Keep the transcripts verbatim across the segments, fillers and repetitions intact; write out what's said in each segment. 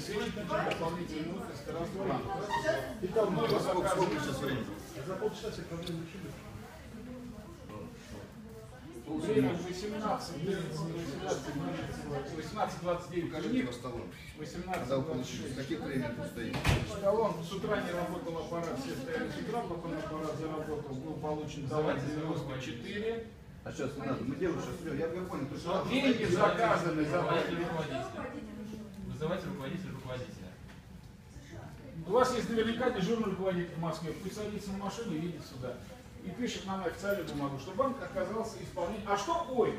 свидетельный дополнительный офис Старослава. Сколько сейчас времени? За полчаса проблем решили. Время восемнадцать двадцать девять. Покажите по столу. Когда вы получили? В каких времени вы стоите? Столом с утра не работал аппарат, все стояли с утра, потом аппарат заработал, был получен товар девяносто четыре. А сейчас не надо, мы делаем сейчас все, я, я понял. То, что деньги заказаны, Вызывайте руководителя руководителя. У вас есть наверняка дежурный руководитель в Москве, пусть садится на машину и едет сюда. И пишет нам официальную бумагу, что банк отказался исполнять. А что ой?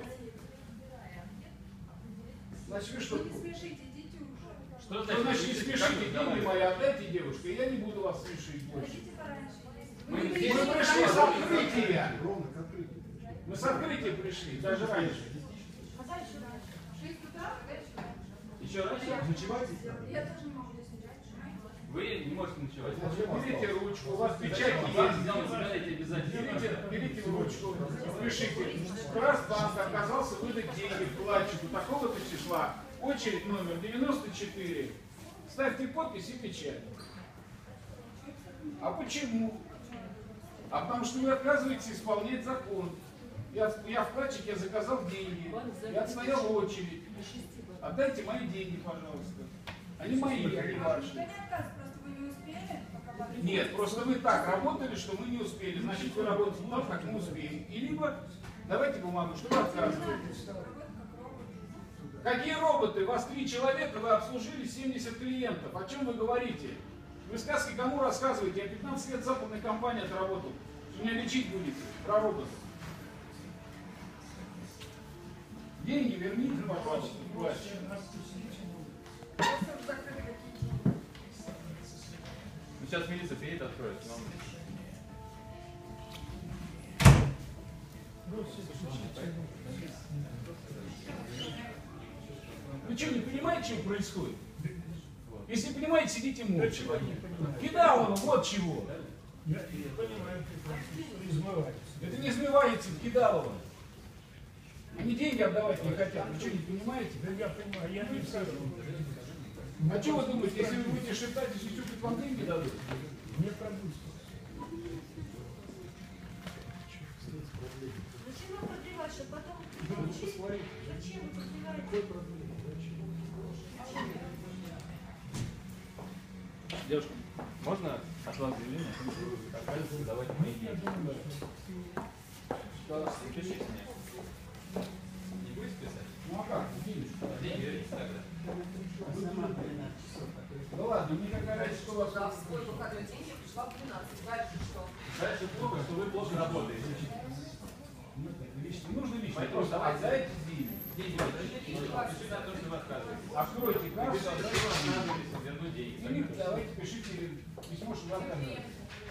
Значит, вы что? Не спешите, идите уже. Что значит, значит не спешите, деньги мои отдайте, девушка, и я не буду вас смешить больше. Мы, мы пришли с открытия. Мы с открытия пришли, даже раньше. Когда еще раньше? В шесть утра, когда еще раньше? Еще раньше? Ночевать? Я тоже не могу здесь ночевать. Вы не можете ночевать. Берите ручку, у вас печать есть. Забирайте обязательно. Берите, берите ручку, пишите. Красбанк отказался выдать деньги вкладчику такого-то числа. Очередь номер девяносто четыре. Ставьте подпись и печать. А почему? А потому что вы отказываетесь исполнять закон. Я, я вкладчик, я заказал деньги. Я отстоял очередь. Отдайте мои деньги, пожалуйста. Они мои, а не ваши. Никто не отказ, просто вы не успели, пока вам... Нет, просто вы так работали, что мы не успели. Значит, вы работаете так, как мы успеем. И либо давайте бумагу, что вы отказываетесь. Какие роботы? Вас три человека, вы обслужили семьдесят клиентов. О чем вы говорите? Вы сказки кому рассказываете? Я пятнадцать лет в западной компании отработал. Меня лечить будете про роботов. Деньги верните, пожалуйста. Ну, сейчас милиция приедет, откроет. Нам... Вы что, не понимаете, что происходит? Если понимаете, сидите молча. Кидалово, вот чего. Я понимаю, что измывается. Это не измывается, Кидалово. Они деньги отдавать не хотят. Вы что, не понимаете? Да я понимаю, я не скажу. А что вы думаете, если вы будете шептать и сюсюкать, вам деньги дадут? Не проблема. Зачем вы продлевать, чтобы потом... Зачем вы продлеваете? Какой проблема? Девушка, можно от вас заявление, что вы отказываетесь давать мои деньги? Пишите мне. Не будете писать? Ну а как? Денежку. Деньги верните тогда. Ну ладно, мне какая разница, что у вас... Да, в свой выходной день я пришла в двенадцать. Дальше что? Дальше плохо, что вы плохо работаете. Не нужно лично, просто отдайте деньги. Деньги возвращайте, и пишите о том, что вы отказываетесь. Откройте кассу, Пишите, что вы отказываетесь вернуть деньги. или давайте пишите письмо, что вы отказываетесь.